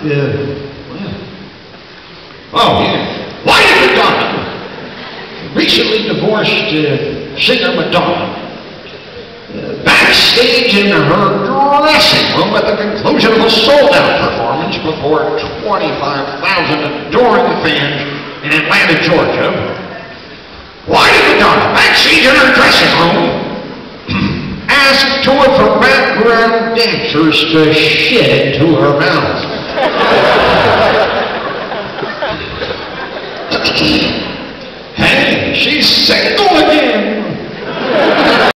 Oh, yeah. Why did Madonna, recently divorced singer Madonna, backstage in her dressing room at the conclusion of a sold-out performance before 25,000 adoring fans in Atlanta, Georgia. Why did Madonna, backstage in her dressing room, ask two of her background dancers to shit into her mouth? Hey, she's single again!